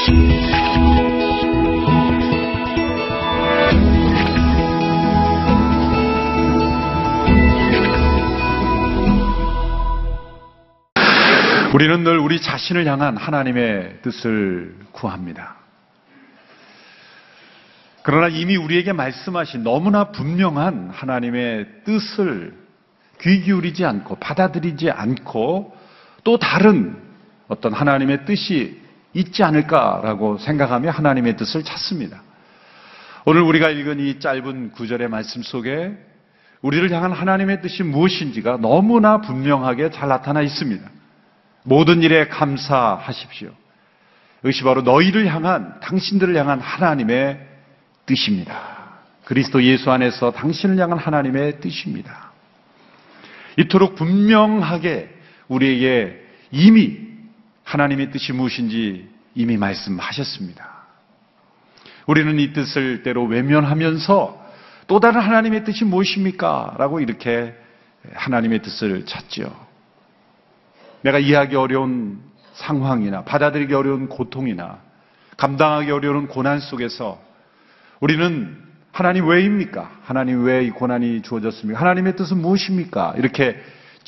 우리는 늘 우리 자신을 향한 하나님의 뜻을 구합니다. 그러나 이미 우리에게 말씀하신 너무나 분명한 하나님의 뜻을 귀 기울이지 않고 받아들이지 않고 또 다른 어떤 하나님의 뜻이 있지 않을까라고 생각하며 하나님의 뜻을 찾습니다. 오늘 우리가 읽은 이 짧은 구절의 말씀 속에 우리를 향한 하나님의 뜻이 무엇인지가 너무나 분명하게 잘 나타나 있습니다. 모든 일에 감사하십시오. 이것이 바로 너희를 향한, 당신들을 향한 하나님의 뜻입니다. 그리스도 예수 안에서 당신을 향한 하나님의 뜻입니다. 이토록 분명하게 우리에게 이미 하나님의 뜻이 무엇인지 이미 말씀하셨습니다. 우리는 이 뜻을 때로 외면하면서 또 다른 하나님의 뜻이 무엇입니까? 라고 이렇게 하나님의 뜻을 찾죠. 내가 이해하기 어려운 상황이나 받아들이기 어려운 고통이나 감당하기 어려운 고난 속에서 우리는 하나님 왜입니까? 하나님 왜 이 고난이 주어졌습니까? 하나님의 뜻은 무엇입니까? 이렇게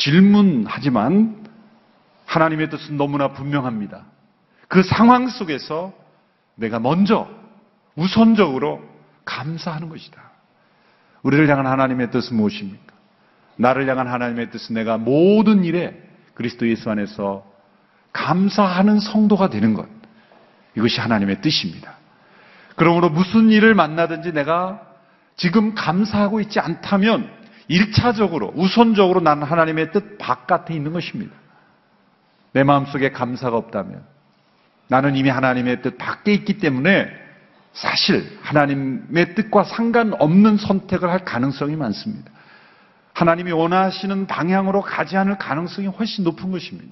질문하지만 하나님의 뜻은 너무나 분명합니다. 그 상황 속에서 내가 먼저 우선적으로 감사하는 것이다. 우리를 향한 하나님의 뜻은 무엇입니까? 나를 향한 하나님의 뜻은 내가 모든 일에 그리스도 예수 안에서 감사하는 성도가 되는 것. 이것이 하나님의 뜻입니다. 그러므로 무슨 일을 만나든지 내가 지금 감사하고 있지 않다면 1차적으로, 우선적으로 나는 하나님의 뜻 바깥에 있는 것입니다. 내 마음속에 감사가 없다면 나는 이미 하나님의 뜻 밖에 있기 때문에 사실 하나님의 뜻과 상관없는 선택을 할 가능성이 많습니다. 하나님이 원하시는 방향으로 가지 않을 가능성이 훨씬 높은 것입니다.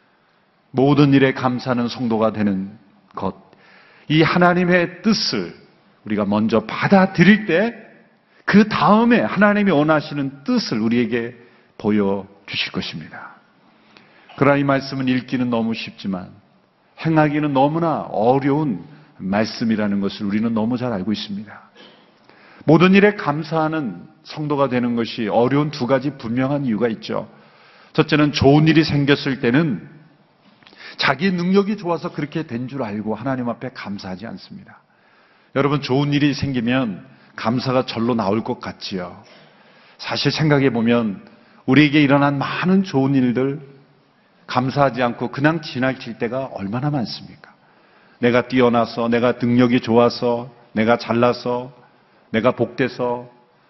모든 일에 감사하는 성도가 되는 것. 이 하나님의 뜻을 우리가 먼저 받아들일 때 그 다음에 하나님이 원하시는 뜻을 우리에게 보여주실 것입니다. 그러나 이 말씀은 읽기는 너무 쉽지만 행하기는 너무나 어려운 말씀이라는 것을 우리는 너무 잘 알고 있습니다. 모든 일에 감사하는 성도가 되는 것이 어려운 두 가지 분명한 이유가 있죠. 첫째는 좋은 일이 생겼을 때는 자기의 능력이 좋아서 그렇게 된 줄 알고 하나님 앞에 감사하지 않습니다. 여러분, 좋은 일이 생기면 감사가 절로 나올 것 같지요. 사실 생각해 보면 우리에게 일어난 많은 좋은 일들 감사하지 않고 그냥 지나칠 때가 얼마나 많습니까? 내가 뛰어나서, 내가 능력이 좋아서, 내가 잘나서, 내가 복돼서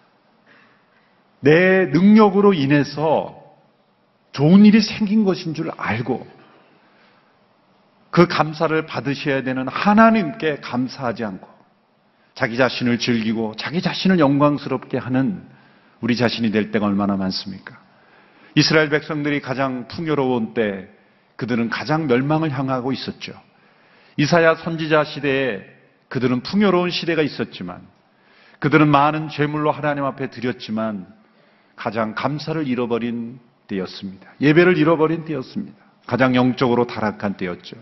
내 능력으로 인해서 좋은 일이 생긴 것인 줄 알고 그 감사를 받으셔야 되는 하나님께 감사하지 않고 자기 자신을 즐기고 자기 자신을 영광스럽게 하는 우리 자신이 될 때가 얼마나 많습니까? 이스라엘 백성들이 가장 풍요로운 때 그들은 가장 멸망을 향하고 있었죠. 이사야 선지자 시대에 그들은 풍요로운 시대가 있었지만 그들은 많은 죄물로 하나님 앞에 드렸지만 가장 감사를 잃어버린 때였습니다. 예배를 잃어버린 때였습니다. 가장 영적으로 타락한 때였죠.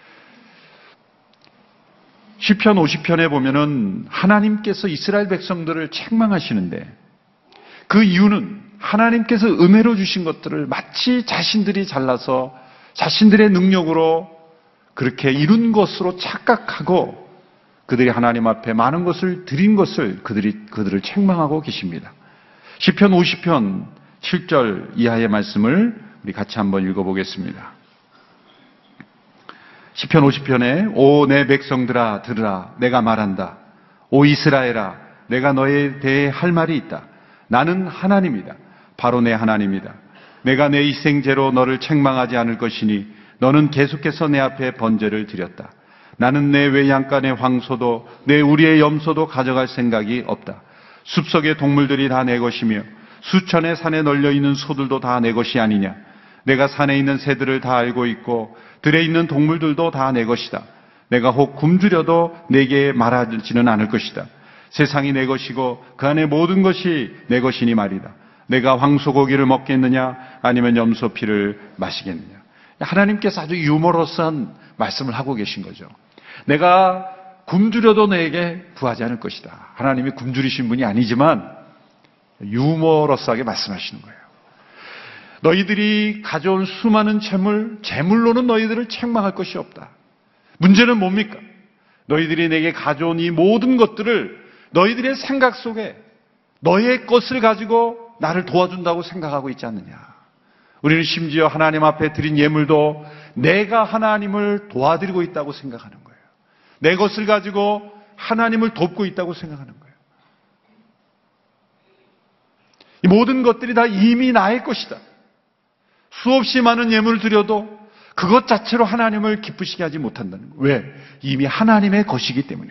시편 50편에 보면은 하나님께서 이스라엘 백성들을 책망하시는데 그 이유는 하나님께서 은혜로 주신 것들을 마치 자신들이 잘나서 자신들의 능력으로 그렇게 이룬 것으로 착각하고 그들이 하나님 앞에 많은 것을 드린 것을 그들을 책망하고 계십니다. 시편 50편 7절 이하의 말씀을 우리 같이 한번 읽어보겠습니다. 시편 50편에 오 내 백성들아 들으라 내가 말한다. 오 이스라엘아 내가 너에 대해 할 말이 있다. 나는 하나님이다. 바로 내 하나님이다. 내가 내 희생제로 너를 책망하지 않을 것이니 너는 계속해서 내 앞에 번제를 드렸다. 나는 내 외양간의 황소도 내 우리의 염소도 가져갈 생각이 없다. 숲속의 동물들이 다 내 것이며 수천의 산에 널려있는 소들도 다 내 것이 아니냐. 내가 산에 있는 새들을 다 알고 있고 들에 있는 동물들도 다 내 것이다. 내가 혹 굶주려도 내게 말하지는 않을 것이다. 세상이 내 것이고 그 안에 모든 것이 내 것이니 말이다. 내가 황소고기를 먹겠느냐 아니면 염소 피를 마시겠느냐. 하나님께서 아주 유머러스한 말씀을 하고 계신 거죠. 내가 굶주려도 너에게 구하지 않을 것이다. 하나님이 굶주리신 분이 아니지만 유머러스하게 말씀하시는 거예요. 너희들이 가져온 수많은 재물로는 너희들을 책망할 것이 없다. 문제는 뭡니까? 너희들이 내게 가져온 이 모든 것들을 너희들의 생각 속에 너의 것을 가지고 나를 도와준다고 생각하고 있지 않느냐. 우리는 심지어 하나님 앞에 드린 예물도 내가 하나님을 도와드리고 있다고 생각하는 거예요. 내 것을 가지고 하나님을 돕고 있다고 생각하는 거예요. 이 모든 것들이 다 이미 나의 것이다. 수없이 많은 예물을 드려도 그것 자체로 하나님을 기쁘시게 하지 못한다는 거예요. 왜? 이미 하나님의 것이기 때문에.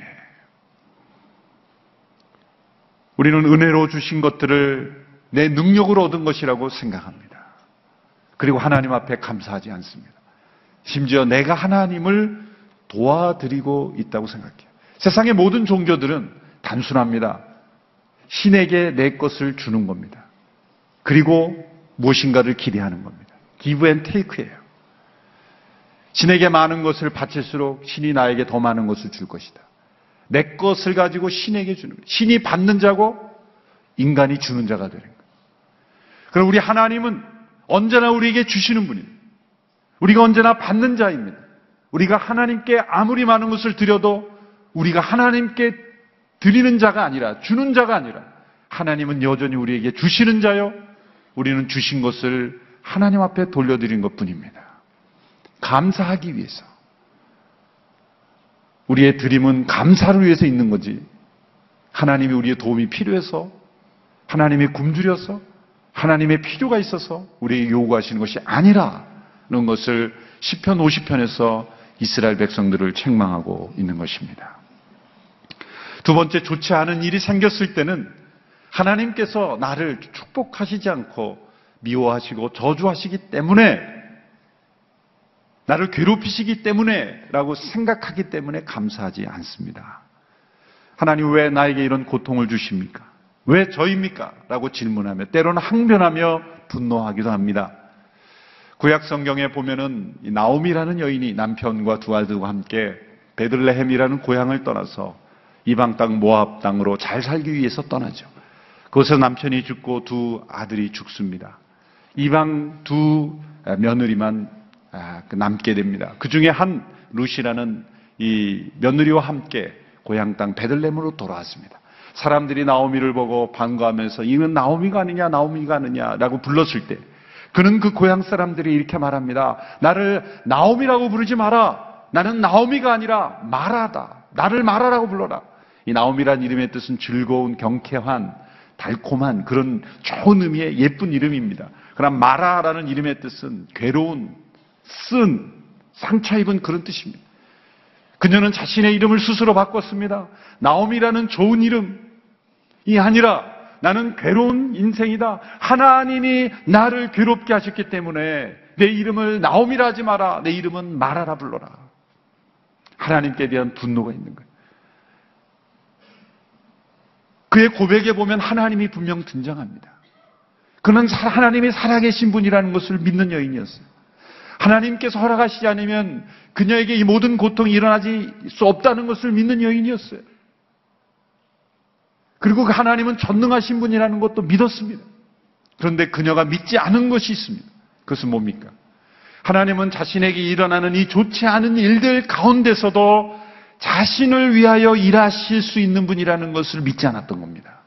우리는 은혜로 주신 것들을 내 능력으로 얻은 것이라고 생각합니다. 그리고 하나님 앞에 감사하지 않습니다. 심지어 내가 하나님을 도와드리고 있다고 생각해요. 세상의 모든 종교들은 단순합니다. 신에게 내 것을 주는 겁니다. 그리고 무엇인가를 기대하는 겁니다. give and take예요. 신에게 많은 것을 바칠수록 신이 나에게 더 많은 것을 줄 것이다. 내 것을 가지고 신에게 주는 거예요. 신이 받는 자고 인간이 주는 자가 되는 거예요. 그럼 우리 하나님은 언제나 우리에게 주시는 분입니다. 우리가 언제나 받는 자입니다. 우리가 하나님께 아무리 많은 것을 드려도 우리가 하나님께 드리는 자가 아니라 주는 자가 아니라 하나님은 여전히 우리에게 주시는 자요. 우리는 주신 것을 하나님 앞에 돌려드린 것뿐입니다. 감사하기 위해서. 우리의 드림은 감사를 위해서 있는 거지. 하나님이 우리의 도움이 필요해서, 하나님이 굶주려서, 하나님의 필요가 있어서 우리에게 요구하시는 것이 아니라는 것을 시편 50편에서 이스라엘 백성들을 책망하고 있는 것입니다. 두 번째, 좋지 않은 일이 생겼을 때는 하나님께서 나를 축복하시지 않고 미워하시고 저주하시기 때문에, 나를 괴롭히시기 때문에 라고 생각하기 때문에 감사하지 않습니다. 하나님 왜 나에게 이런 고통을 주십니까? 왜 저입니까? 라고 질문하며 때로는 항변하며 분노하기도 합니다. 구약 성경에 보면은 나오미라는 여인이 남편과 두 아들과 함께 베들레헴이라는 고향을 떠나서 이방 땅 모압 땅으로 잘 살기 위해서 떠나죠. 거기서 남편이 죽고 두 아들이 죽습니다. 이방 두 며느리만 남게 됩니다. 그 중에 한 루시라는 이 며느리와 함께 고향 땅 베들레헴으로 돌아왔습니다. 사람들이 나오미를 보고 반가워하면서 이건 나오미가 아니냐 나오미가 아니냐라고 불렀을 때 그는 그 고향 사람들이 이렇게 말합니다. 나를 나오미라고 부르지 마라. 나는 나오미가 아니라 마라다. 나를 마라라고 불러라. 이 나오미란 이름의 뜻은 즐거운, 경쾌한, 달콤한 그런 좋은 의미의 예쁜 이름입니다. 그러나 마라라는 이름의 뜻은 괴로운, 쓴, 상처 입은 그런 뜻입니다. 그녀는 자신의 이름을 스스로 바꿨습니다. 나오미라는 좋은 이름이 아니라 나는 괴로운 인생이다. 하나님이 나를 괴롭게 하셨기 때문에 내 이름을 나오미라 하지 마라. 내 이름은 마라라 불러라. 하나님께 대한 분노가 있는 거예요. 그의 고백에 보면 하나님이 분명 등장합니다. 그는 하나님이 살아계신 분이라는 것을 믿는 여인이었어요. 하나님께서 허락하시지 않으면 그녀에게 이 모든 고통이 일어나지 수 없다는 것을 믿는 여인이었어요. 그리고 그 하나님은 전능하신 분이라는 것도 믿었습니다. 그런데 그녀가 믿지 않은 것이 있습니다. 그것은 뭡니까? 하나님은 자신에게 일어나는 이 좋지 않은 일들 가운데서도 자신을 위하여 일하실 수 있는 분이라는 것을 믿지 않았던 겁니다.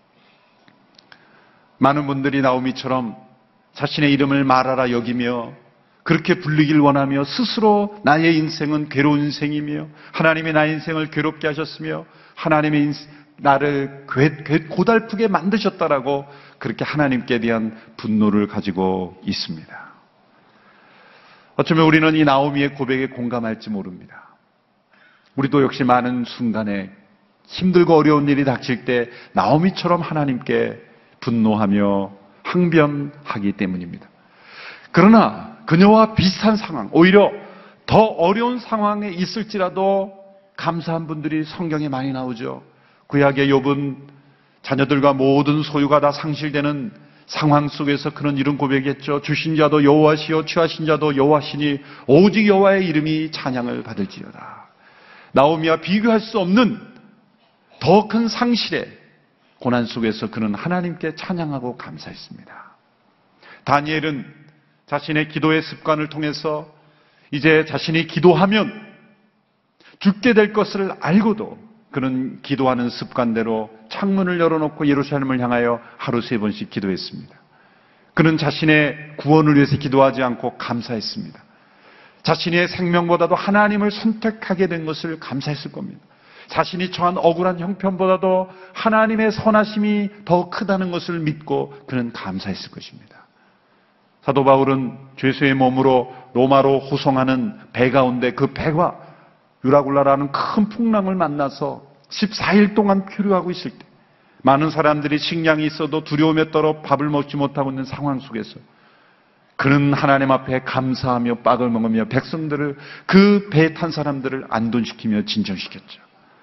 많은 분들이 나오미처럼 자신의 이름을 마라라 여기며 그렇게 불리길 원하며 스스로 나의 인생은 괴로운 인생이며 하나님이 나의 인생을 괴롭게 하셨으며 하나님이 나를 고달프게 만드셨다라고 그렇게 하나님께 대한 분노를 가지고 있습니다. 어쩌면 우리는 이 나오미의 고백에 공감할지 모릅니다. 우리도 역시 많은 순간에 힘들고 어려운 일이 닥칠 때 나오미처럼 하나님께 분노하며 항변하기 때문입니다. 그러나 그녀와 비슷한 상황, 오히려 더 어려운 상황에 있을지라도 감사한 분들이 성경에 많이 나오죠. 구약의 욥은 자녀들과 모든 소유가 다 상실되는 상황 속에서 그런 이런 고백했죠. 주신 자도 여호와시요 취하신 자도 여호와시니 오직 여호와의 이름이 찬양을 받을지어다. 나오미와 비교할 수 없는 더 큰 상실의 고난 속에서 그는 하나님께 찬양하고 감사했습니다. 다니엘은 자신의 기도의 습관을 통해서 이제 자신이 기도하면 죽게 될 것을 알고도 그는 기도하는 습관대로 창문을 열어놓고 예루살렘을 향하여 하루 3번씩 기도했습니다. 그는 자신의 구원을 위해서 기도하지 않고 감사했습니다. 자신의 생명보다도 하나님을 선택하게 된 것을 감사했을 겁니다. 자신이 처한 억울한 형편보다도 하나님의 선하심이 더 크다는 것을 믿고 그는 감사했을 것입니다. 사도 바울은 죄수의 몸으로 로마로 호송하는 배 가운데 그 배가 유라굴라라는 큰 풍랑을 만나서 14일 동안 표류하고 있을 때 많은 사람들이 식량이 있어도 두려움에 떨어 밥을 먹지 못하고 있는 상황 속에서 그는 하나님 앞에 감사하며 빡을 먹으며 백성들을, 그 배에 탄 사람들을 안돈시키며 진정시켰죠.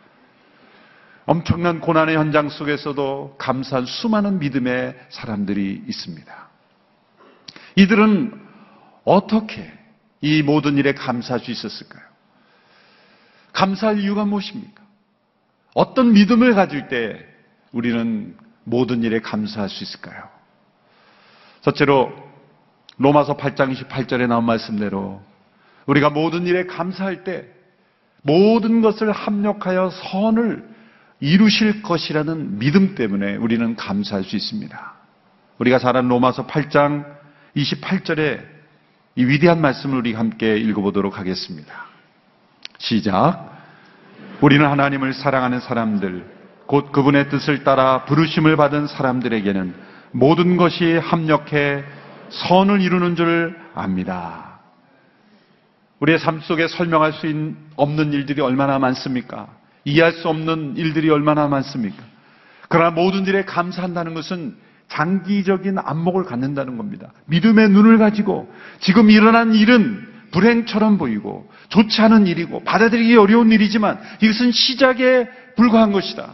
엄청난 고난의 현장 속에서도 감사한 수많은 믿음의 사람들이 있습니다. 이들은 어떻게 이 모든 일에 감사할 수 있었을까요? 감사할 이유가 무엇입니까? 어떤 믿음을 가질 때 우리는 모든 일에 감사할 수 있을까요? 첫째로 로마서 8장 28절에 나온 말씀대로 우리가 모든 일에 감사할 때 모든 것을 합력하여 선을 이루실 것이라는 믿음 때문에 우리는 감사할 수 있습니다. 우리가 잘 아는 로마서 8장 28절에 이 위대한 말씀을 우리 함께 읽어보도록 하겠습니다. 시작. 우리는 하나님을 사랑하는 사람들, 곧 그분의 뜻을 따라 부르심을 받은 사람들에게는 모든 것이 합력해 선을 이루는 줄 압니다. 우리의 삶 속에 설명할 수 없는 일들이 얼마나 많습니까? 이해할 수 없는 일들이 얼마나 많습니까? 그러나 모든 일에 감사한다는 것은 장기적인 안목을 갖는다는 겁니다. 믿음의 눈을 가지고 지금 일어난 일은 불행처럼 보이고 좋지 않은 일이고 받아들이기 어려운 일이지만 이것은 시작에 불과한 것이다.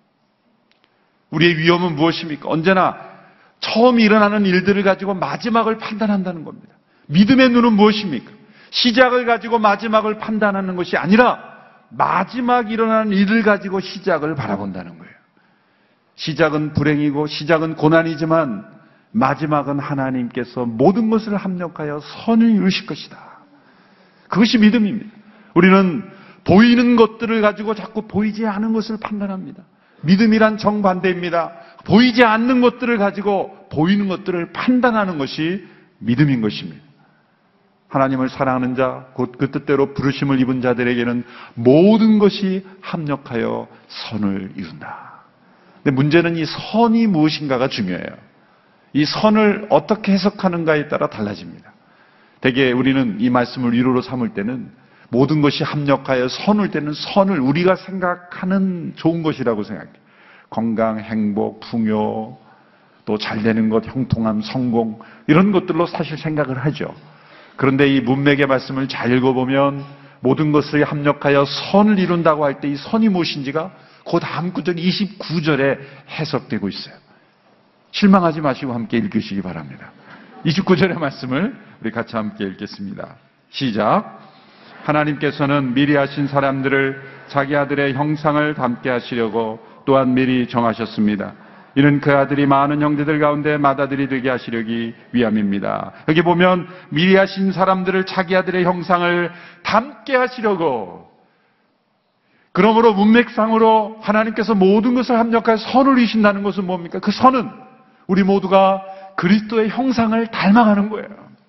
우리의 위험은 무엇입니까? 언제나 처음 일어나는 일들을 가지고 마지막을 판단한다는 겁니다. 믿음의 눈은 무엇입니까? 시작을 가지고 마지막을 판단하는 것이 아니라 마지막 일어나는 일을 가지고 시작을 바라본다는 거예요. 시작은 불행이고 시작은 고난이지만 마지막은 하나님께서 모든 것을 합력하여 선을 이루실 것이다. 그것이 믿음입니다. 우리는 보이는 것들을 가지고 자꾸 보이지 않은 것을 판단합니다. 믿음이란 정반대입니다. 보이지 않는 것들을 가지고 보이는 것들을 판단하는 것이 믿음인 것입니다. 하나님을 사랑하는 자, 곧 그 뜻대로 부르심을 입은 자들에게는 모든 것이 합력하여 선을 이룬다. 근데 문제는 이 선이 무엇인가가 중요해요. 이 선을 어떻게 해석하는가에 따라 달라집니다. 대개 우리는 이 말씀을 위로로 삼을 때는 모든 것이 합력하여 선을 때는 선을 우리가 생각하는 좋은 것이라고 생각해요. 건강, 행복, 풍요, 또 잘되는 것, 형통함, 성공 이런 것들로 사실 생각을 하죠. 그런데 이 문맥의 말씀을 잘 읽어보면 모든 것을 합력하여 선을 이룬다고 할 때 이 선이 무엇인지가 그 다음 구절 29절에 해석되고 있어요. 실망하지 마시고 함께 읽으시기 바랍니다. 29절의 말씀을 우리 같이 함께 읽겠습니다. 시작. 하나님께서는 미리 하신 사람들을 자기 아들의 형상을 닮게 하시려고 또한 미리 정하셨습니다. 이는 그 아들이 많은 형제들 가운데 맏아들이 되게 하시려기 위함입니다. 여기 보면 미리 하신 사람들을 자기 아들의 형상을 닮게 하시려고, 그러므로 문맥상으로 하나님께서 모든 것을 합력하여 선을 이루신다는 것은 뭡니까? 그 선은 우리 모두가 그리스도의 형상을 닮아가는 거예요.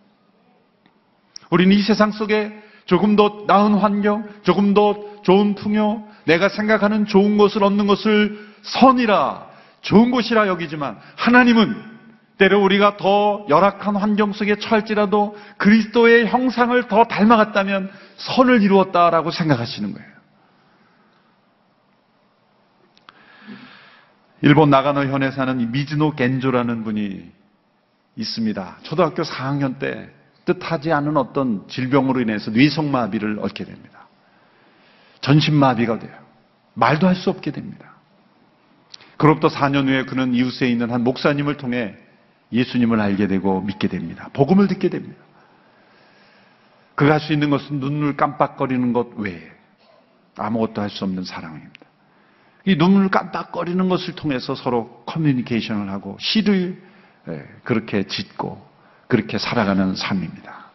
우리는 이 세상 속에 조금 더 나은 환경, 조금 더 좋은 풍요, 내가 생각하는 좋은 것을 얻는 것을 선이라, 좋은 것이라 여기지만 하나님은 때로 우리가 더 열악한 환경 속에 처할지라도 그리스도의 형상을 더 닮아갔다면 선을 이루었다라고 생각하시는 거예요. 일본 나가노 현에 사는 미즈노 겐조라는 분이 있습니다. 초등학교 4학년 때 뜻하지 않은 어떤 질병으로 인해서 뇌성마비를 얻게 됩니다. 전신마비가 돼요. 말도 할 수 없게 됩니다. 그로부터 4년 후에 그는 이웃에 있는 한 목사님을 통해 예수님을 알게 되고 믿게 됩니다. 복음을 듣게 됩니다. 그가 할 수 있는 것은 눈을 깜빡거리는 것 외에 아무것도 할 수 없는 사랑입니다. 이 눈물을 깜빡거리는 것을 통해서 서로 커뮤니케이션을 하고 시를 그렇게 짓고 그렇게 살아가는 삶입니다.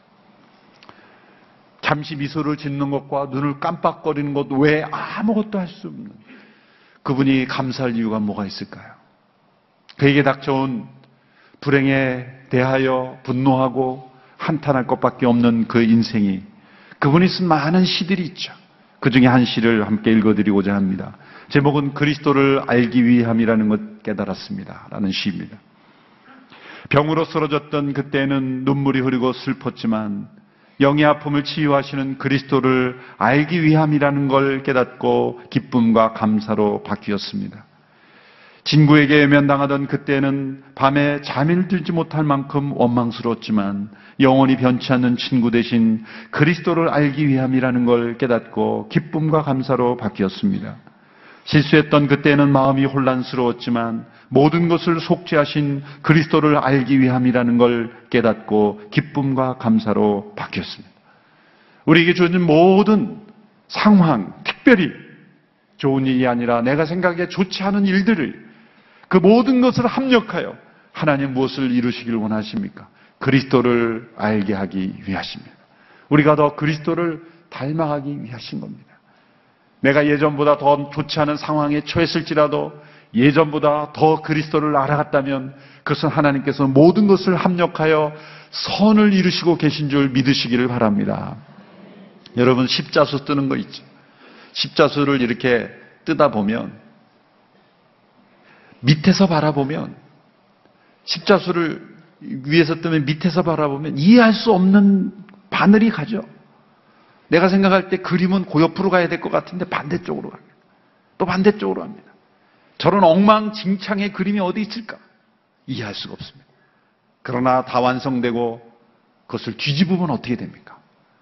잠시 미소를 짓는 것과 눈을 깜빡거리는 것 외에 아무것도 할 수 없는 그분이 감사할 이유가 뭐가 있을까요? 그에게 닥쳐온 불행에 대하여 분노하고 한탄할 것밖에 없는 그 인생이 그분이 쓴 많은 시들이 있죠. 그 중에 한 시를 함께 읽어드리고자 합니다. 제목은 그리스도를 알기 위함이라는 것 깨달았습니다. 라는 시입니다. 병으로 쓰러졌던 그때는 눈물이 흐르고 슬펐지만 영의 아픔을 치유하시는 그리스도를 알기 위함이라는 걸 깨닫고 기쁨과 감사로 바뀌었습니다. 친구에게 외면당하던 그때는 밤에 잠이 들지 못할 만큼 원망스러웠지만 영원히 변치 않는 친구 대신 그리스도를 알기 위함이라는 걸 깨닫고 기쁨과 감사로 바뀌었습니다. 실수했던 그때는 마음이 혼란스러웠지만 모든 것을 속죄하신 그리스도를 알기 위함이라는 걸 깨닫고 기쁨과 감사로 바뀌었습니다. 우리에게 주어진 모든 상황, 특별히 좋은 일이 아니라 내가 생각에 좋지 않은 일들을 그 모든 것을 합력하여 하나님 무엇을 이루시길 원하십니까? 그리스도를 알게 하기 위하십니다. 우리가 더 그리스도를 닮아가기 위하신 겁니다. 내가 예전보다 더 좋지 않은 상황에 처했을지라도 예전보다 더 그리스도를 알아갔다면 그것은 하나님께서 모든 것을 합력하여 선을 이루시고 계신 줄 믿으시기를 바랍니다. 여러분 십자수 뜨는 거 있죠? 십자수를 이렇게 뜨다 보면 밑에서 바라보면 십자수를 위에서 뜨면 밑에서 바라보면 이해할 수 없는 바늘이 가죠. 내가 생각할 때 그림은 그 옆으로 가야 될 것 같은데 반대쪽으로 갑니다. 또 반대쪽으로 갑니다. 저런 엉망진창의 그림이 어디 있을까? 이해할 수가 없습니다. 그러나 다 완성되고 그것을 뒤집으면 어떻게 됩니까?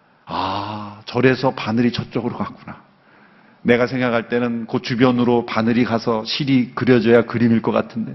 아, 저래서 바늘이 저쪽으로 갔구나. 내가 생각할 때는 그 주변으로 바늘이 가서 실이 그려져야 그림일 것 같은데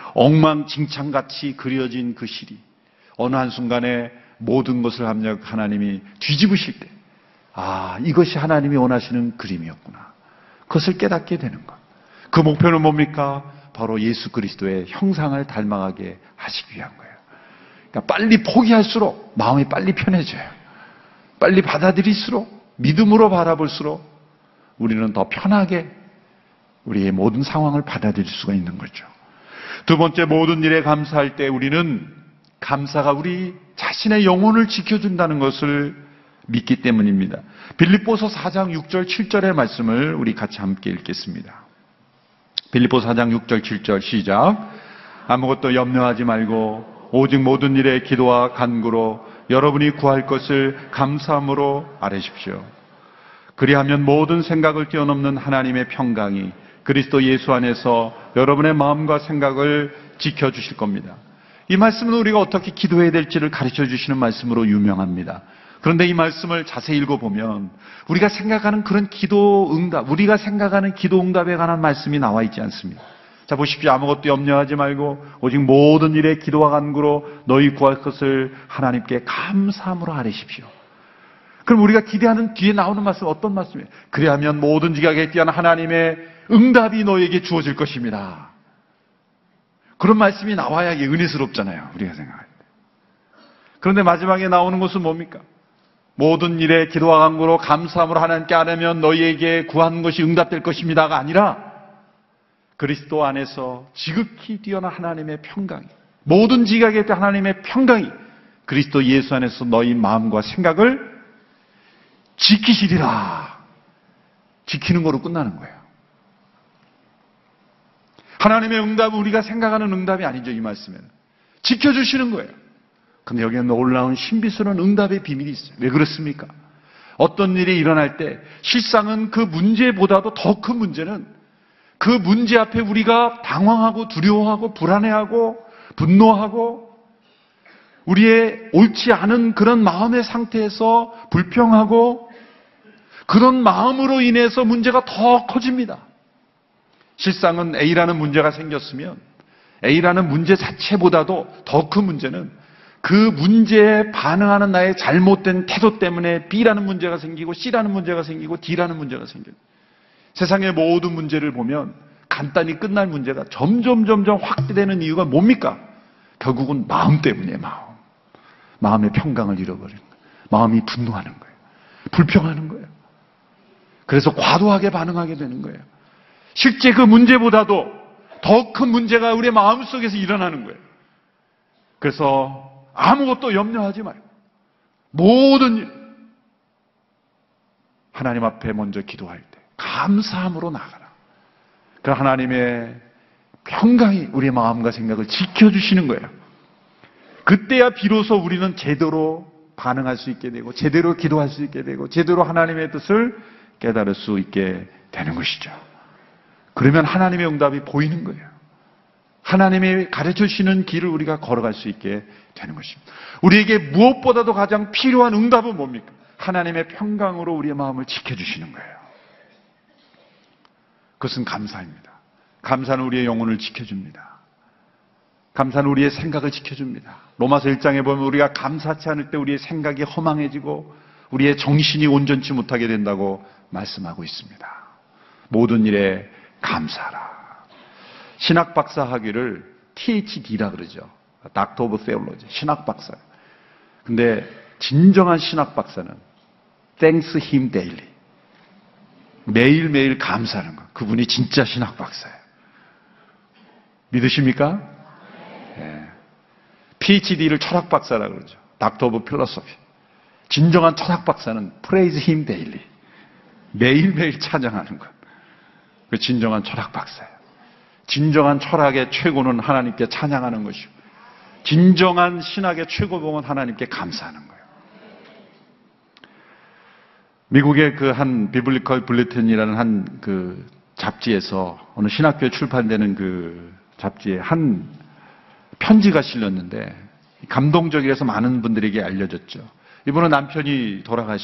엉망진창같이 그려진 그 실이 어느 한순간에 모든 것을 합력 하나님이 뒤집으실 때 아, 이것이 하나님이 원하시는 그림이었구나. 그것을 깨닫게 되는 것. 그 목표는 뭡니까? 바로 예수 그리스도의 형상을 닮아가게 하시기 위한 거예요. 그러니까 빨리 포기할수록 마음이 빨리 편해져요. 빨리 받아들일수록 믿음으로 바라볼수록 우리는 더 편하게 우리의 모든 상황을 받아들일 수가 있는 거죠. 두 번째, 모든 일에 감사할 때 우리는 감사가 우리 자신의 영혼을 지켜준다는 것을 믿기 때문입니다. 빌립보서 4장 6절 7절의 말씀을 우리 같이 함께 읽겠습니다. 빌립보서 4장 6절 7절 시작. 아무것도 염려하지 말고 오직 모든 일에 기도와 간구로 여러분이 구할 것을 감사함으로 아뢰십시오. 그리하면 모든 생각을 뛰어넘는 하나님의 평강이 그리스도 예수 안에서 여러분의 마음과 생각을 지켜주실 겁니다. 이 말씀은 우리가 어떻게 기도해야 될지를 가르쳐 주시는 말씀으로 유명합니다. 그런데 이 말씀을 자세히 읽어보면 우리가 생각하는 그런 기도 응답, 우리가 생각하는 기도 응답에 관한 말씀이 나와 있지 않습니다. 자, 보십시오. 아무것도 염려하지 말고 오직 모든 일에 기도와 간구로 너희 구할 것을 하나님께 감사함으로 아뢰십시오. 그럼 우리가 기대하는 뒤에 나오는 말씀 어떤 말씀이에요? 그리하면 모든 지각에 뛰어난 하나님의 응답이 너에게 주어질 것입니다. 그런 말씀이 나와야 이게 은혜스럽잖아요. 우리가 생각할 때. 그런데 마지막에 나오는 것은 뭡니까? 모든 일에 기도와 간구로 감사함으로 하나님께 아뢰면 너희에게 구하는 것이 응답될 것입니다가 아니라 그리스도 안에서 지극히 뛰어난 하나님의 평강이, 모든 지각에 대한 하나님의 평강이 그리스도 예수 안에서 너희 마음과 생각을 지키시리라. 지키는 거로 끝나는 거예요. 하나님의 응답은 우리가 생각하는 응답이 아니죠. 이 말씀에는 지켜주시는 거예요. 근데 여기에 놀라운 신비스러운 응답의 비밀이 있어요. 왜 그렇습니까? 어떤 일이 일어날 때 실상은 그 문제보다도 더 큰 문제는 그 문제 앞에 우리가 당황하고 두려워하고 불안해하고 분노하고 우리의 옳지 않은 그런 마음의 상태에서 불평하고 그런 마음으로 인해서 문제가 더 커집니다. 실상은 A라는 문제가 생겼으면 A라는 문제 자체보다도 더 큰 문제는 그 문제에 반응하는 나의 잘못된 태도 때문에 B라는 문제가 생기고 C라는 문제가 생기고 D라는 문제가 생겨요. 세상의 모든 문제를 보면 간단히 끝날 문제가 점점 확대되는 이유가 뭡니까? 결국은 마음 때문이에요. 마음의 평강을 잃어버리는 거예요. 마음이 분노하는 거예요. 불평하는 거예요. 그래서 과도하게 반응하게 되는 거예요. 실제 그 문제보다도 더 큰 문제가 우리의 마음속에서 일어나는 거예요. 그래서 아무것도 염려하지 말고 모든 일 하나님 앞에 먼저 기도할 때 감사함으로 나가라. 그 하나님의 평강이 우리의 마음과 생각을 지켜주시는 거예요. 그때야 비로소 우리는 제대로 반응할 수 있게 되고 제대로 기도할 수 있게 되고 제대로 하나님의 뜻을 깨달을 수 있게 되는 것이죠. 그러면 하나님의 응답이 보이는 거예요. 하나님이 가르쳐 주시는 길을 우리가 걸어갈 수 있게 되는 것입니다. 우리에게 무엇보다도 가장 필요한 응답은 뭡니까? 하나님의 평강으로 우리의 마음을 지켜주시는 거예요. 그것은 감사입니다. 감사는 우리의 영혼을 지켜줍니다. 감사는 우리의 생각을 지켜줍니다. 로마서 1장에 보면 우리가 감사치 않을 때 우리의 생각이 허망해지고 우리의 정신이 온전치 못하게 된다고 말씀하고 있습니다. 모든 일에 감사하라. 신학 박사 학위를 THD라 그러죠. Doctor of Theology. 신학 박사. 근데 진정한 신학 박사는 Thanks Him Daily. 매일매일 감사하는 것. 그분이 진짜 신학 박사예요. 믿으십니까? 네. PhD를 철학 박사라 그러죠. Doctor of Philosophy. 진정한 철학 박사는 Praise Him Daily. 매일매일 찬양하는 것. 그 진정한 철학 박사예요. 진정한 철학의 최고는 하나님께 찬양하는 것이고 진정한 신학의 최고봉은 하나님께 감사하는 거예요. 미국의 그 한 비블리컬 블루틴이라는 한 그 잡지에서 어느 신학교에 출판되는 그 잡지에 한 편지가 실렸는데 감동적이라서 많은 분들에게 알려졌죠. 이분은 남편이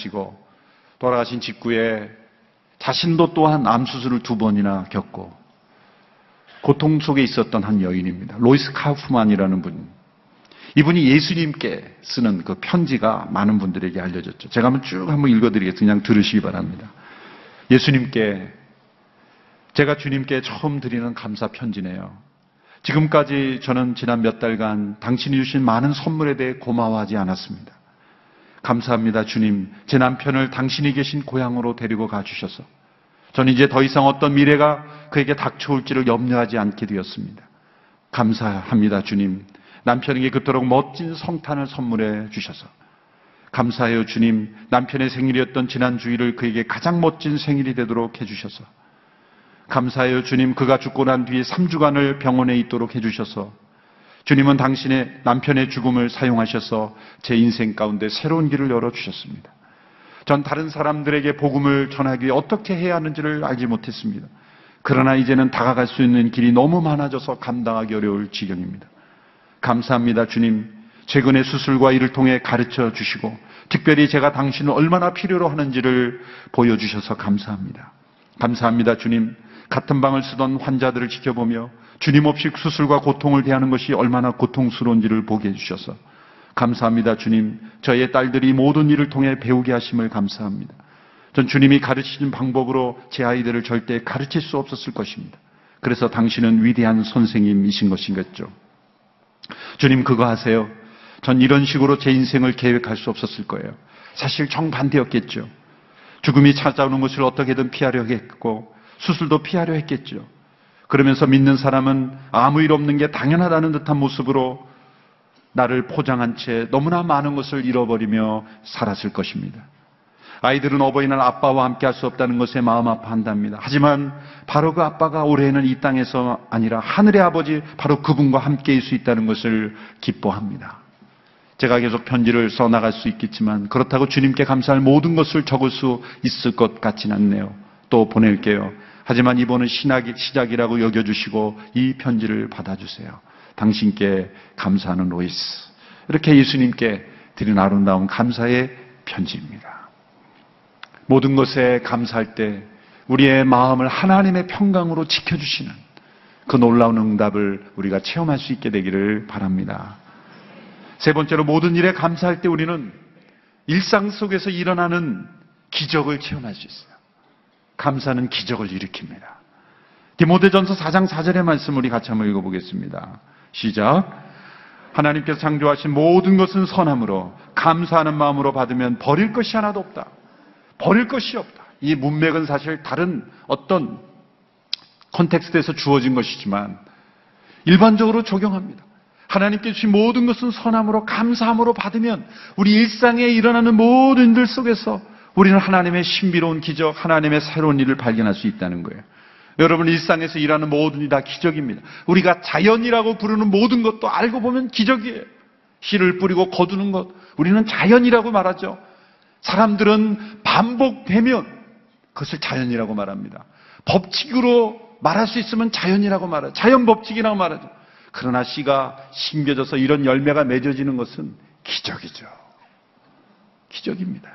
돌아가신 직후에 자신도 또한 암 수술을 2번이나 겪고 고통 속에 있었던 한 여인입니다. 로이스 카우프만이라는 분. 이분이 예수님께 쓰는 그 편지가 많은 분들에게 알려졌죠. 제가 한번 읽어드리겠습니다. 그냥 들으시기 바랍니다. 예수님께, 제가 주님께 처음 드리는 감사 편지네요. 지금까지 저는 지난 몇 달간 당신이 주신 많은 선물에 대해 고마워하지 않았습니다. 감사합니다, 주님. 제 남편을 당신이 계신 고향으로 데리고 가주셔서 저는 이제 더 이상 어떤 미래가 그에게 닥쳐올지를 염려하지 않게 되었습니다. 감사합니다, 주님. 남편에게 그토록 멋진 성탄을 선물해 주셔서 감사해요, 주님. 남편의 생일이었던 지난 주일을 그에게 가장 멋진 생일이 되도록 해주셔서 감사해요, 주님. 그가 죽고 난 뒤에 3주간을 병원에 있도록 해주셔서 주님은 당신의 남편의 죽음을 사용하셔서 제 인생 가운데 새로운 길을 열어주셨습니다. 전 다른 사람들에게 복음을 전하기 위해 어떻게 해야 하는지를 알지 못했습니다. 그러나 이제는 다가갈 수 있는 길이 너무 많아져서 감당하기 어려울 지경입니다. 감사합니다, 주님. 최근의 수술과 이를 통해 가르쳐 주시고 특별히 제가 당신을 얼마나 필요로 하는지를 보여주셔서 감사합니다. 감사합니다, 주님. 같은 방을 쓰던 환자들을 지켜보며 주님 없이 수술과 고통을 대하는 것이 얼마나 고통스러운지를 보게 해주셔서 감사합니다, 주님. 저의 딸들이 모든 일을 통해 배우게 하심을 감사합니다. 전 주님이 가르치신 방법으로 제 아이들을 절대 가르칠 수 없었을 것입니다. 그래서 당신은 위대한 선생님이신 것이겠죠. 주님, 그거 하세요. 전 이런 식으로 제 인생을 계획할 수 없었을 거예요. 사실 정반대였겠죠. 죽음이 찾아오는 것을 어떻게든 피하려 했고 수술도 피하려 했겠죠. 그러면서 믿는 사람은 아무 일 없는 게 당연하다는 듯한 모습으로 나를 포장한 채 너무나 많은 것을 잃어버리며 살았을 것입니다. 아이들은 어버이날 아빠와 함께 할 수 없다는 것에 마음 아파한답니다. 하지만 바로 그 아빠가 올해는 이 땅에서 아니라 하늘의 아버지 바로 그분과 함께일 수 있다는 것을 기뻐합니다. 제가 계속 편지를 써나갈 수 있겠지만 그렇다고 주님께 감사할 모든 것을 적을 수 있을 것 같지는 않네요. 또 보낼게요. 하지만 이번은 시작이라고 여겨주시고 이 편지를 받아주세요. 당신께 감사하는 로이스. 이렇게 예수님께 드린 아름다운 감사의 편지입니다. 모든 것에 감사할 때 우리의 마음을 하나님의 평강으로 지켜주시는 그 놀라운 응답을 우리가 체험할 수 있게 되기를 바랍니다. 세 번째로 모든 일에 감사할 때 우리는 일상 속에서 일어나는 기적을 체험할 수 있어요. 감사는 기적을 일으킵니다. 디모데전서 4장 4절의 말씀 우리 같이 한번 읽어보겠습니다. 시작. 하나님께서 창조하신 모든 것은 선함으로 감사하는 마음으로 받으면 버릴 것이 하나도 없다. 버릴 것이 없다. 이 문맥은 사실 다른 어떤 컨텍스트에서 주어진 것이지만 일반적으로 적용합니다. 하나님께 주신 모든 것은 선함으로 감사함으로 받으면 우리 일상에 일어나는 모든 일 속에서 우리는 하나님의 신비로운 기적, 하나님의 새로운 일을 발견할 수 있다는 거예요. 여러분, 일상에서 일하는 모든 일이 다 기적입니다. 우리가 자연이라고 부르는 모든 것도 알고 보면 기적이에요. 씨를 뿌리고 거두는 것, 우리는 자연이라고 말하죠. 사람들은 반복되면 그것을 자연이라고 말합니다. 법칙으로 말할 수 있으면 자연이라고 말하죠. 자연 법칙이라고 말하죠. 그러나 씨가 심겨져서 이런 열매가 맺어지는 것은 기적이죠. 기적입니다.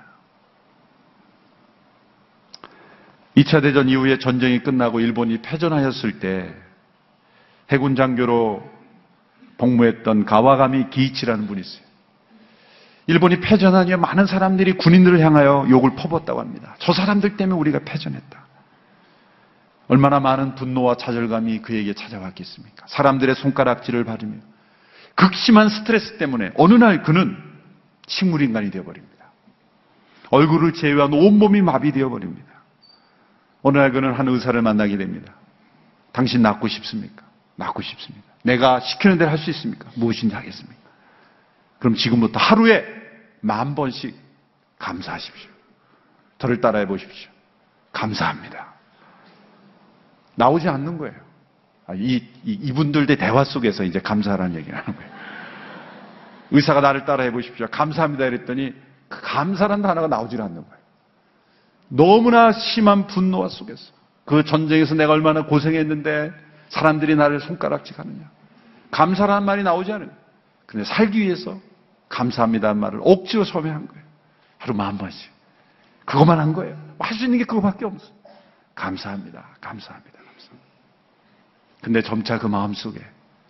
2차 대전 이후에 전쟁이 끝나고 일본이 패전하였을 때 해군 장교로 복무했던 가와가미 기이치라는 분이 있어요. 일본이 패전하니 많은 사람들이 군인들을 향하여 욕을 퍼붓었다고 합니다. 저 사람들 때문에 우리가 패전했다. 얼마나 많은 분노와 좌절감이 그에게 찾아왔겠습니까? 사람들의 손가락질을 받으며 극심한 스트레스 때문에 어느 날 그는 식물인간이 되어버립니다. 얼굴을 제외한 온몸이 마비되어 버립니다. 어느 날 그는 한 의사를 만나게 됩니다. 당신 낫고 싶습니까? 낫고 싶습니다. 내가 시키는 대로 할 수 있습니까? 무엇인지 하겠습니까? 그럼 지금부터 하루에 10,000번씩 감사하십시오. 저를 따라해 보십시오. 감사합니다. 나오지 않는 거예요. 이분들의 대화 속에서 이제 감사라는 얘기를 하는 거예요. 의사가 나를 따라해 보십시오. 감사합니다. 이랬더니 그 감사라는 단어가 나오질 않는 거예요. 너무나 심한 분노와 속에서 그 전쟁에서 내가 얼마나 고생했는데 사람들이 나를 손가락질하느냐. 감사라는 말이 나오지 않아요. 근데 살기 위해서 감사합니다는 말을 억지로 소비한 거예요. 하루 10,000번씩. 그것만 한 거예요. 할 수 있는 게 그거밖에 없어요. 감사합니다. 감사합니다. 감사합니다. 근데 점차 그 마음속에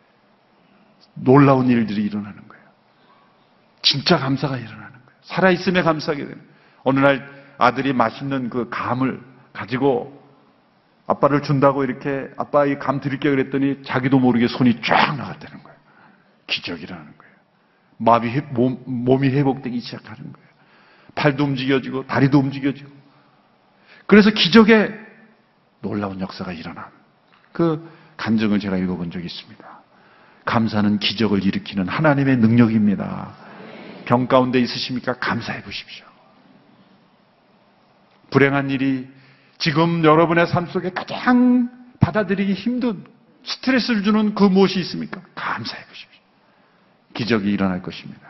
놀라운 일들이 일어나는 거예요. 진짜 감사가 일어나는 거예요. 살아있음에 감사하게 되는 거예요. 어느 날 아들이 맛있는 그 감을 가지고 아빠를 준다고 이렇게 아빠 이 감 드릴게요 그랬더니 자기도 모르게 손이 쫙 나갔다는 거예요. 기적이라는 거예요. 몸이 회복되기 시작하는 거예요. 팔도 움직여지고 다리도 움직여지고. 그래서 기적의 놀라운 역사가 일어난 그 간증을 제가 읽어본 적이 있습니다. 감사는 기적을 일으키는 하나님의 능력입니다. 병 가운데 있으십니까? 감사해 보십시오. 불행한 일이 지금 여러분의 삶 속에 가장 받아들이기 힘든 스트레스를 주는 그 무엇이 있습니까? 감사해 보십시오. 기적이 일어날 것입니다.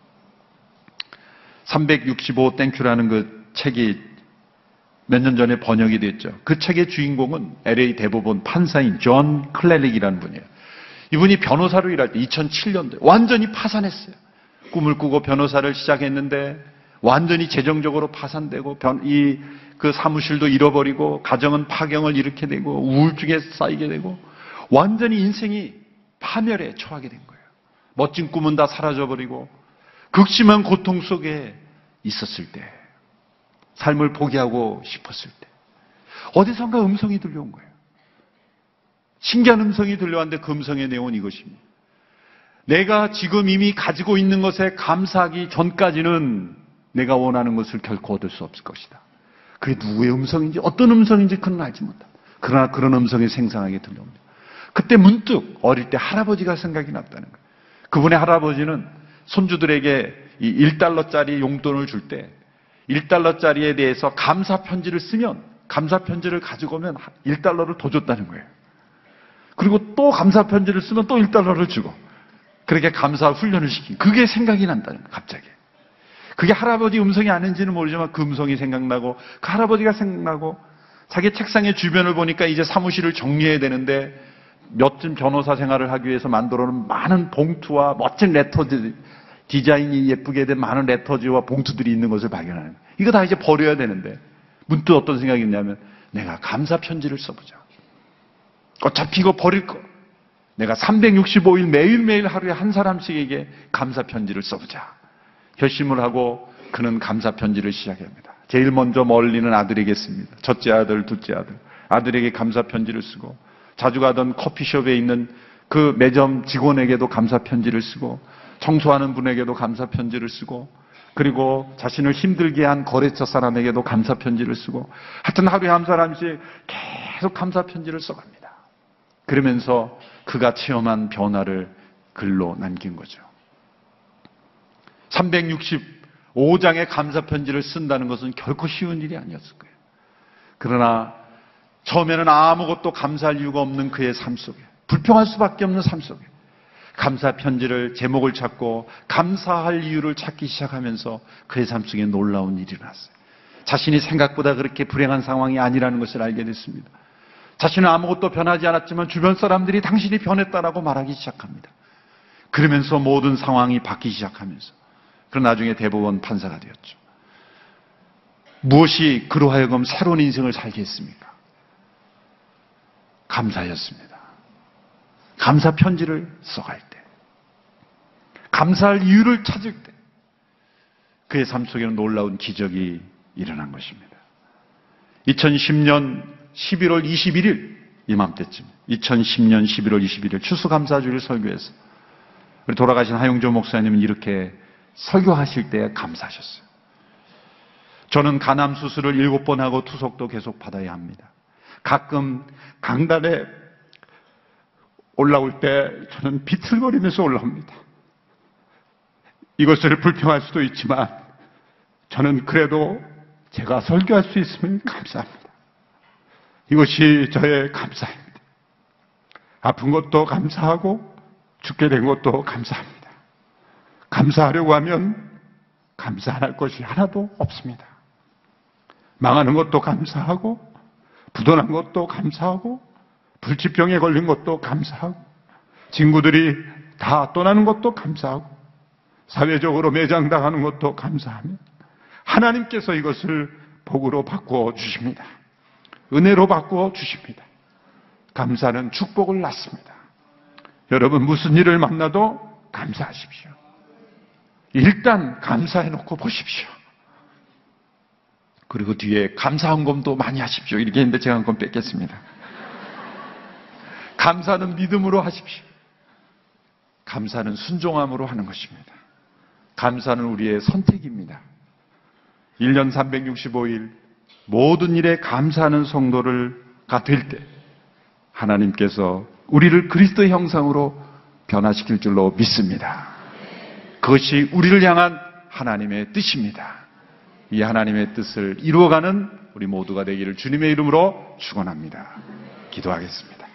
365 땡큐라는 그 책이 몇 년 전에 번역이 됐죠. 그 책의 주인공은 LA 대법원 판사인 존 클레릭이라는 분이에요. 이분이 변호사로 일할 때 2007년도에 완전히 파산했어요. 꿈을 꾸고 변호사를 시작했는데 완전히 재정적으로 파산되고 그 사무실도 잃어버리고 가정은 파경을 일으키게 되고 우울증에 쌓이게 되고 완전히 인생이 파멸에 처하게 된 거예요. 멋진 꿈은 다 사라져버리고 극심한 고통 속에 있었을 때, 삶을 포기하고 싶었을 때 어디선가 음성이 들려온 거예요. 신기한 음성이 들려왔는데 그 음성의 내용은 이것입니다. 내가 지금 이미 가지고 있는 것에 감사하기 전까지는 내가 원하는 것을 결코 얻을 수 없을 것이다. 그게 누구의 음성인지 어떤 음성인지 그는 알지 못한다. 그러나 그런 음성이 생생하게 들려옵니다. 그때 문득 어릴 때 할아버지가 생각이 났다는 거예요. 그분의 할아버지는 손주들에게 이 1달러짜리 용돈을 줄 때 1달러짜리에 대해서 감사 편지를 쓰면 감사 편지를 가지고 오면 1달러를 더 줬다는 거예요. 그리고 또 감사 편지를 쓰면 또 1달러를 주고 그렇게 감사 훈련을 시킨 그게 생각이 난다는 거예요. 갑자기. 그게 할아버지 음성이 아닌지는 모르지만 그 음성이 생각나고 그 할아버지가 생각나고 자기 책상의 주변을 보니까 이제 사무실을 정리해야 되는데 멋진 변호사 생활을 하기 위해서 만들어놓은 많은 봉투와 멋진 레터지 디자인이 예쁘게 된 많은 레터지와 봉투들이 있는 것을 발견하는 거예요. 이거 다 이제 버려야 되는데 문득 어떤 생각이 있냐면 내가 감사 편지를 써보자. 어차피 이거 버릴 거. 내가 365일 매일매일 하루에 한 사람씩에게 감사 편지를 써보자. 결심을 하고 그는 감사 편지를 시작합니다. 제일 먼저 멀리는 아들에게 씁니다. 첫째 아들, 둘째 아들. 아들에게 감사 편지를 쓰고, 자주 가던 커피숍에 있는 그 매점 직원에게도 감사 편지를 쓰고, 청소하는 분에게도 감사 편지를 쓰고, 그리고 자신을 힘들게 한 거래처 사람에게도 감사 편지를 쓰고, 하여튼 하루에 한 사람씩 계속 감사 편지를 써갑니다. 그러면서 그가 체험한 변화를 글로 남긴 거죠. 365장의 감사 편지를 쓴다는 것은 결코 쉬운 일이 아니었을 거예요. 그러나 처음에는 아무것도 감사할 이유가 없는 그의 삶 속에, 불평할 수밖에 없는 삶 속에 감사 편지를 제목을 찾고 감사할 이유를 찾기 시작하면서 그의 삶 속에 놀라운 일이 일어났어요. 자신이 생각보다 그렇게 불행한 상황이 아니라는 것을 알게 됐습니다. 자신은 아무것도 변하지 않았지만 주변 사람들이 당신이 변했다라고 말하기 시작합니다. 그러면서 모든 상황이 바뀌기 시작하면서, 그런 나중에 대법원 판사가 되었죠. 무엇이 그로 하여금 새로운 인생을 살게 했습니까? 감사였습니다. 감사 편지를 써갈 때, 감사할 이유를 찾을 때 그의 삶 속에는 놀라운 기적이 일어난 것입니다. 2010년 11월 21일 이맘때쯤, 2010년 11월 21일 추수감사주를 설교해서 우리 돌아가신 하용조 목사님은 이렇게 설교하실 때 감사하셨어요. 저는 간암 수술을 7번 하고 투석도 계속 받아야 합니다. 가끔 강단에 올라올 때 저는 비틀거리면서 올라옵니다. 이것을 불평할 수도 있지만 저는 그래도 제가 설교할 수 있으면 감사합니다. 이것이 저의 감사입니다. 아픈 것도 감사하고 죽게 된 것도 감사합니다. 감사하려고 하면 감사 안 할 것이 하나도 없습니다. 망하는 것도 감사하고, 부도난 것도 감사하고, 불치병에 걸린 것도 감사하고, 친구들이 다 떠나는 것도 감사하고, 사회적으로 매장당하는 것도 감사하며, 하나님께서 이것을 복으로 바꾸어 주십니다. 은혜로 바꾸어 주십니다. 감사는 축복을 낳습니다. 여러분, 무슨 일을 만나도 감사하십시오. 일단 감사해 놓고 보십시오. 그리고 뒤에 감사헌금도 많이 하십시오. 이렇게 했는데 제가 한 건 뺏겠습니다. 감사는 믿음으로 하십시오. 감사는 순종함으로 하는 것입니다. 감사는 우리의 선택입니다. 1년 365일 모든 일에 감사하는 성도가 될 때 하나님께서 우리를 그리스도의 형상으로 변화시킬 줄로 믿습니다. 그것이 우리를 향한 하나님의 뜻입니다. 이 하나님의 뜻을 이루어가는 우리 모두가 되기를 주님의 이름으로 축원합니다. 기도하겠습니다.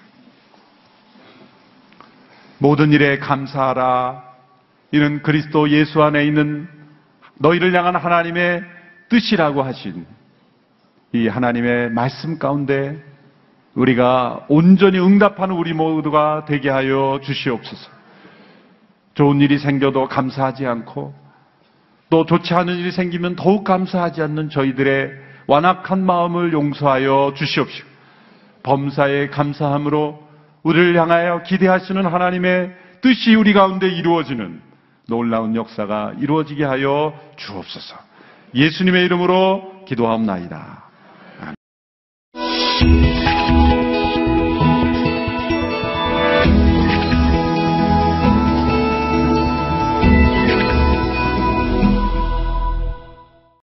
모든 일에 감사하라. 이는 그리스도 예수 안에 있는 너희를 향한 하나님의 뜻이라고 하신 이 하나님의 말씀 가운데 우리가 온전히 응답하는 우리 모두가 되게 하여 주시옵소서. 좋은 일이 생겨도 감사하지 않고 또 좋지 않은 일이 생기면 더욱 감사하지 않는 저희들의 완악한 마음을 용서하여 주시옵시고, 범사에 감사함으로 우리를 향하여 기대하시는 하나님의 뜻이 우리 가운데 이루어지는 놀라운 역사가 이루어지게 하여 주옵소서. 예수님의 이름으로 기도하옵나이다. 아멘.